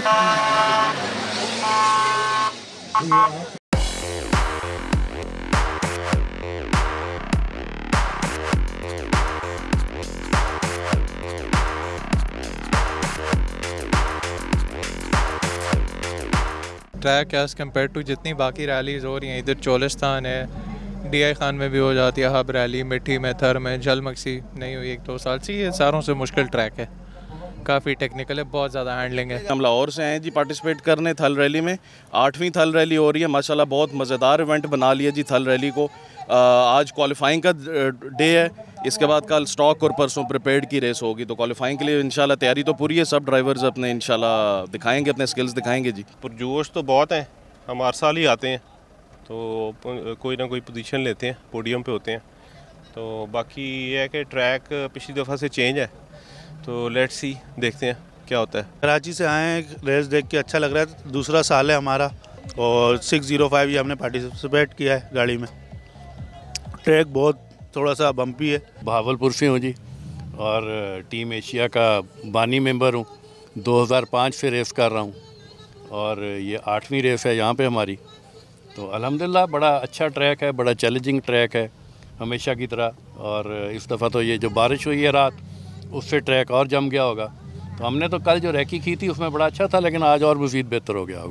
Track as compare to जितनी बाकी rallies हो रही हैं, इधर चोलिस्तान है, DI खान में भी हो जाती है हब रैली, मिट्टी में, थर में, जलमक्सी नहीं हुई 1-2 साल से। ये सारों से मुश्किल ट्रैक है, काफ़ी टेक्निकल है, बहुत ज़्यादा हैंडलिंग है। हम लाहौर से हैं जी पार्टिसिपेट करने थल रैली में। 8वीं थल रैली हो रही है माशाल्लाह, बहुत मज़ेदार इवेंट बना लिया जी थल रैली को। आज क्वालिफाइंग का डे है, इसके बाद कल स्टॉक और परसों प्रिपेयर्ड की रेस होगी। तो क्वालिफाइंग के लिए इंशाल्लाह तैयारी तो पूरी है, सब ड्राइवर्स अपने इंशाल्लाह दिखाएंगे, अपने स्किल्स दिखाएंगे जी। पुरजोश तो बहुत हैं, हम हर साल ही आते हैं तो कोई ना कोई पोजीशन लेते हैं, पोडियम पे होते हैं। तो बाकी ये है कि ट्रैक पिछली दफ़ा से चेंज है, तो लेट्स सी, देखते हैं क्या होता है। कराची से आए हैं, रेस देख के अच्छा लग रहा है। दूसरा साल है हमारा और 605 ये हमने पार्टिसिपेट किया है गाड़ी में। ट्रैक बहुत थोड़ा सा बम्पी है। भावलपुर से हूँ जी और टीम एशिया का बानी मेंबर हूँ। 2005 से रेस कर रहा हूँ और ये 8वीं रेस है यहाँ पे हमारी। तो अल्हम्दुलिल्लाह बड़ा अच्छा ट्रैक है, बड़ा चैलेंजिंग ट्रैक है हमेशा की तरह। और इस दफ़ा तो ये जो बारिश हुई है रात, उससे ट्रैक और जम गया होगा। तो हमने तो कल जो रैकी की थी उसमें बड़ा अच्छा था, लेकिन आज और मज़ीद बेहतर हो गया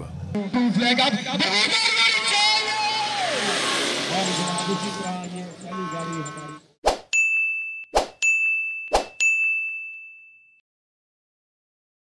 होगा।